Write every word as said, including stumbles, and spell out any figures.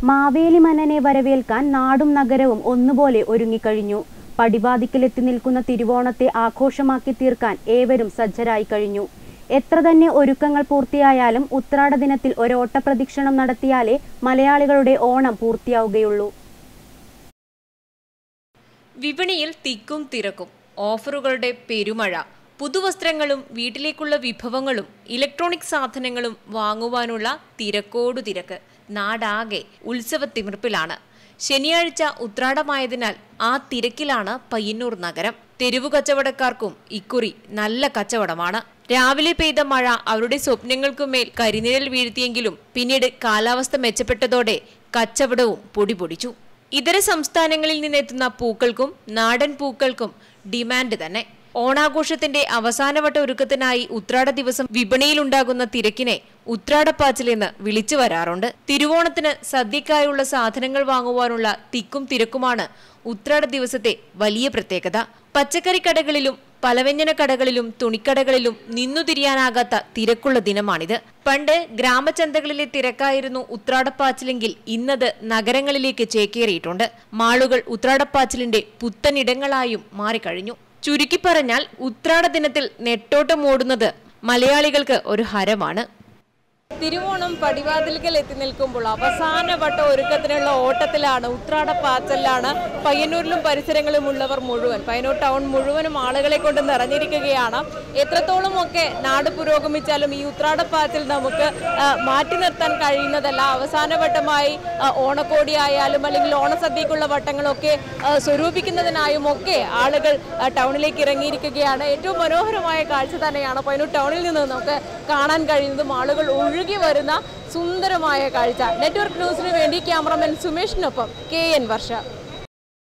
മാവേലി മന്നനെ വരവേൽക്കാൻ നാടും നഗരവും ഒന്നുപോലെ ഒരുങ്ങിക്കഴിഞ്ഞു. പടിവാതിക്കലെത്തി നിൽക്കുന്ന തിരുവോണത്തെ ആഘോഷമാക്കി തീർക്കാൻ ഏവരും സജ്ജരായി കഴിഞ്ഞു. എത്ര തന്നെ ഒരുക്കങ്ങൾ പൂർത്തിയായാലും ഉത്രാട ദിനത്തിൽ ഒരോട്ടപ്രദക്ഷിണം നടത്തിയാലേ മലയാളികളുടെ ഓണം പൂർത്തിയാവുകയുള്ളൂ. വിപണിയിൽ തിക്കും തിരക്കും, ഓഫറുകളുടെ പെരുമഴ, പുതുവസ്ത്രങ്ങളും വീട്ടിലേക്കുള്ള വിഭവങ്ങളും ഇലക്ട്രോണിക് സാധനങ്ങളും വാങ്ങുവാനുള്ള തിരക്കോടു തിരക്ക്. നാടാകെ ഉത്സവത്തിമിർപ്പിലാണ്. ശനിയാഴ്ച ഉത്രാടമായതിനാൽ ആ തിരക്കിലാണ് പയ്യന്നൂർ നഗരം. തെരുവു കച്ചവടക്കാർക്കും ഇക്കുറി നല്ല കച്ചവടമാണ്. രാവിലെ പെയ്ത മഴ അവരുടെ സ്വപ്നങ്ങൾക്കുമേൽ കരിനിഴൽ വീഴ്ത്തിയെങ്കിലും പിന്നീട് കാലാവസ്ഥ മെച്ചപ്പെട്ടതോടെ കച്ചവടവും പൊടിപൊടിച്ചു. ഇതര സംസ്ഥാനങ്ങളിൽ നിന്നെത്തുന്ന പൂക്കൾക്കും നാടൻ പൂക്കൾക്കും ഡിമാൻഡ് തന്നെ. ഓണാഘോഷത്തിന്റെ അവസാനവട്ട ഒരുക്കത്തിനായി ഉത്രാട ദിവസം വിപണിയിലുണ്ടാകുന്ന തിരക്കിനെ ഉത്രാടപ്പാച്ചിലെന്ന് വിളിച്ചു വരാറുണ്ട്. തിരുവോണത്തിന് സദ്യക്കായുള്ള സാധനങ്ങൾ വാങ്ങുവാനുള്ള തിക്കും തിരക്കുമാണ് ഉത്രാട ദിവസത്തെ വലിയ പ്രത്യേകത. പച്ചക്കറി കടകളിലും പലവ്യഞ്ജന കടകളിലും തുണിക്കടകളിലും നിന്നു തിരിയാനാകാത്ത തിരക്കുള്ള ദിനമാണിത്. പണ്ട് ഗ്രാമചന്തകളിലെ തിരക്കായിരുന്നു ഉത്രാടപ്പാച്ചിലെങ്കിൽ ഇന്നത് നഗരങ്ങളിലേക്ക് ചേക്കേറിയിട്ടുണ്ട്. മാളുകൾ ഉത്രാടപ്പാച്ചിലിന്റെ പുത്തനിടങ്ങളായും മാറിക്കഴിഞ്ഞു. ചുരുക്കി പറഞ്ഞാൽ ഉത്രാട ദിനത്തിൽ നെട്ടോട്ടം ഓടുന്നത് മലയാളികൾക്ക് ഒരു ഹരമാണ്. തിരുവോണം പടിവാതിൽക്കൽ എത്തി നിൽക്കുമ്പോൾ അവസാനവട്ട ഒരുക്കത്തിനുള്ള ഓട്ടത്തിലാണ്, ഉത്രാടപ്പാച്ചലിലാണ് പയ്യന്നൂരിലും പരിസരങ്ങളിലും ഉള്ളവർ മുഴുവൻ. പയ്യന്നൂർ ടൗൺ മുഴുവനും ആളുകളെ കൊണ്ട് നിറഞ്ഞിരിക്കുകയാണ്. എത്രത്തോളമൊക്കെ നാട് പുരോഗമിച്ചാലും ഈ ഉത്രാടപ്പാച്ചൽ നമുക്ക് മാറ്റി നിർത്താൻ കഴിയുന്നതല്ല. അവസാനവട്ടമായി ഓണക്കോടിയായാലും അല്ലെങ്കിൽ ഓണസദ്യക്കുള്ള വട്ടങ്ങളൊക്കെ സ്വരൂപിക്കുന്നതിനായും ഒക്കെ ആളുകൾ ടൗണിലേക്ക് ഇറങ്ങിയിരിക്കുകയാണ്. ഏറ്റവും മനോഹരമായ കാഴ്ച തന്നെയാണ് പയ്യന്നൂർ ടൗണിൽ നിന്ന് നമുക്ക് കാണാൻ കഴിയുന്നതും. ആളുകൾ ഒഴുകി വരുന്ന സുന്ദരമായ കാഴ്ച. നെറ്റ്വർക്ക് ന്യൂസിന് വേണ്ടി ക്യാമറമാൻ സുമേഷിനൊപ്പം കെ എൻ വർഷ.